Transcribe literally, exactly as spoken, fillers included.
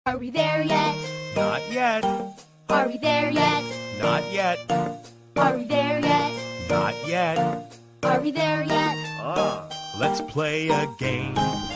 Are we there yet? Not yet. Are we there yet? Not yet. Are we there yet? Not yet. Are we there yet? Ah, let's play a game.